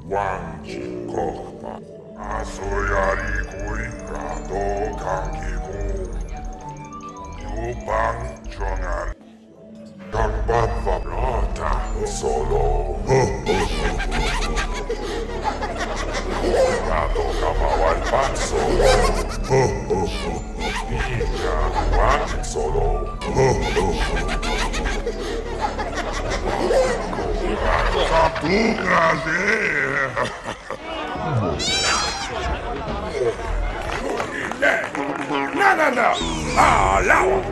왕지 거마 아소야리 고인가도 감기고 유방정한 강반바 라타 솔로 나도 가마왈 반솔로 이자 왕지 솔로 Satu prazer! Não! Ah, não!